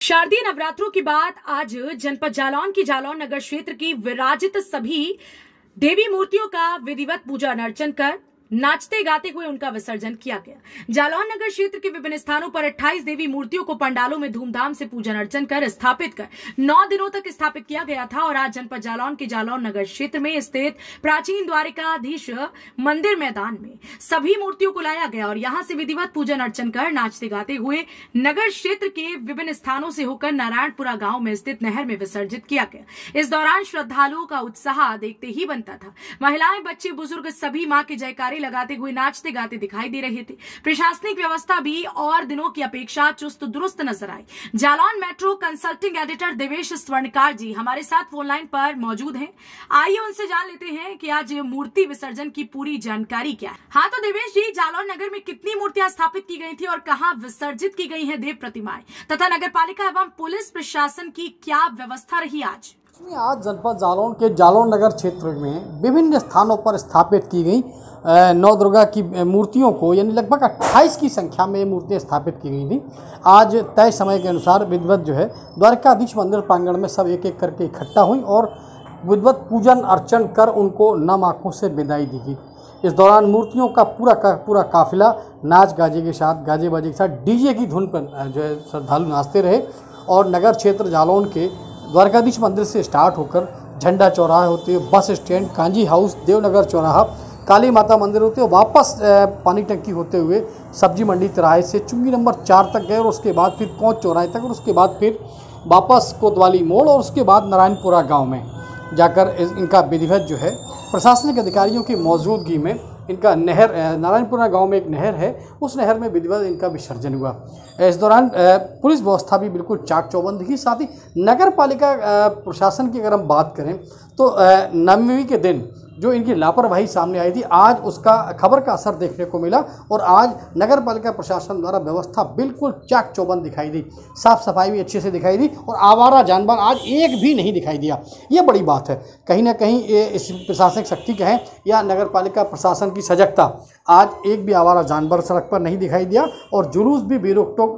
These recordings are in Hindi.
शारदीय नवरात्रों के बाद आज जनपद जालौन की जालौन नगर क्षेत्र की विराजित सभी देवी मूर्तियों का विधिवत पूजा अर्चन कर नाचते गाते हुए उनका विसर्जन किया गया। जालौन नगर क्षेत्र के विभिन्न स्थानों पर 28 देवी मूर्तियों को पंडालों में धूमधाम से पूजन अर्चन कर स्थापित कर 9 दिनों तक स्थापित किया गया था और आज जनपद जालौन के जालौन नगर क्षेत्र में स्थित प्राचीन द्वारिकाधीश मंदिर मैदान में सभी मूर्तियों को लाया गया और यहां से विधिवत पूजन अर्चन कर नाचते गाते हुए नगर क्षेत्र के विभिन्न स्थानों से होकर नारायणपुरा गांव में स्थित नहर में विसर्जित किया गया। इस दौरान श्रद्धालुओं का उत्साह देखते ही बनता था। महिलाएं, बच्चे, बुजुर्ग सभी मां के जयकारे लगाते हुए नाचते गाते दिखाई दे रहे थे। प्रशासनिक व्यवस्था भी और दिनों की अपेक्षा चुस्त दुरुस्त नजर आई। Jalaun metro consulting editor Devesh Swarnkar ji हमारे साथ फोन लाइन पर मौजूद हैं। आइए उनसे जान लेते हैं कि आज मूर्ति विसर्जन की पूरी जानकारी क्या है। हाँ तो देवेश जी, जालौन नगर में कितनी मूर्तियां स्थापित की गई थी और कहां विसर्जित की गई हैं देव प्रतिमाएं, तथा नगर पालिका एवं पुलिस प्रशासन की क्या व्यवस्था रही आज? आज जनपद जालौन के जालौन नगर क्षेत्र में विभिन्न स्थानों पर स्थापित की गई नौ दुर्गा की मूर्तियों को, यानी लगभग 28 की संख्या में मूर्तियां स्थापित की गई थी। आज तय समय के अनुसार विधिवत जो है द्वारिकाधीश मंदिर प्रांगण में सब एक एक करके इकट्ठा हुई और विधिवत पूजन अर्चन कर उनको नम आँखों से विदाई दी गई। इस दौरान मूर्तियों का पूरा काफिला नाच गाजे के साथ, गाजे बाजे के साथ डीजे की धुन पर जो है श्रद्धालु नाचते रहे और नगर क्षेत्र जालौन के द्वारकाधीश मंदिर से स्टार्ट होकर झंडा चौराहा होते हुए bus stand, kanji house, Devnagar चौराहा, काली माता मंदिर होते हुए वापस पानी टंकी होते हुए सब्जी मंडी तिराहे से चुंगी नंबर 4 तक गए और उसके बाद फिर पहुँच चौराहे तक और उसके बाद फिर वापस कोतवाली मोड़ और उसके बाद नारायणपुरा गांव में जाकर इनका विधिवत जो है प्रशासनिक अधिकारियों की मौजूदगी में इनका नहर, नारायणपुरा गांव में एक नहर है, उस नहर में विधिवत इनका विसर्जन हुआ। इस दौरान पुलिस व्यवस्था भी बिल्कुल चाक चौबंद की, साथ ही नगर पालिका प्रशासन की अगर हम बात करें तो नवमी के दिन जो इनकी लापरवाही सामने आई थी, आज उसका खबर का असर देखने को मिला और आज नगर पालिका प्रशासन द्वारा व्यवस्था बिल्कुल चाक चौबंद दिखाई दी। साफ सफाई भी अच्छे से दिखाई दी और आवारा जानवर आज एक भी नहीं दिखाई दिया। ये बड़ी बात है। कहीं ना कहीं ये इस प्रशासनिक शक्ति कहें या नगर पालिका प्रशासन की सजगता, आज एक भी आवारा जानवर सड़क पर नहीं दिखाई दिया और जुलूस भी बेरोक-टोक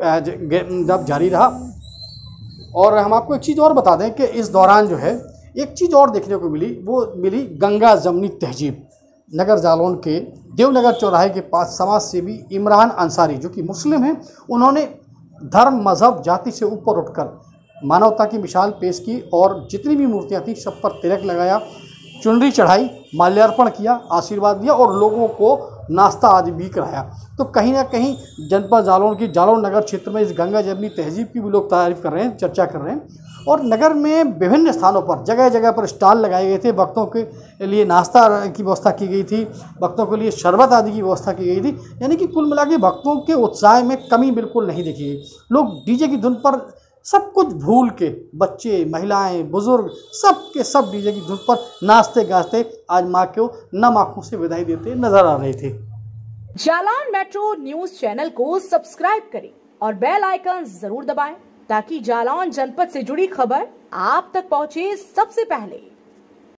जब जारी रहा। और हम आपको एक चीज़ और बता दें कि इस दौरान जो है एक चीज़ और देखने को मिली, वो मिली गंगा जमनी तहजीब। नगर जालौन के देवनगर चौराहे के पास समाज सेवी इमरान अंसारी, जो कि मुस्लिम हैं, उन्होंने धर्म, मजहब, जाति से ऊपर उठकर मानवता की मिसाल पेश की और जितनी भी मूर्तियां थी सब पर तिलक लगाया, चुनरी चढ़ाई, माल्यार्पण किया, आशीर्वाद दिया और लोगों को नाश्ता आदि भी कराया। तो कहीं ना कहीं जनपद जालौन की जालौन नगर क्षेत्र में इस गंगा जमनी तहजीब की भी लोग तारीफ कर रहे हैं, चर्चा कर रहे हैं। और नगर में विभिन्न स्थानों पर जगह जगह पर स्टॉल लगाए गए थे, भक्तों के लिए नाश्ता की व्यवस्था की गई थी, भक्तों के लिए शरबत आदि की व्यवस्था की गई थी। यानी कि कुल मिला के भक्तों के उत्साह में कमी बिल्कुल नहीं देखी गई। लोग डीजे की धुन पर सब कुछ भूल के, बच्चे, महिलाएं, बुजुर्ग, सब के सब डीजे की धुन पर नाचते गाते आज माँ को नम आँखों से विदाई देते नजर आ रहे थे। जालौन मेट्रो न्यूज चैनल को सब्सक्राइब करें और बेल आइकन जरूर दबाएं ताकि जालौन जनपद से जुड़ी खबर आप तक पहुंचे सबसे पहले।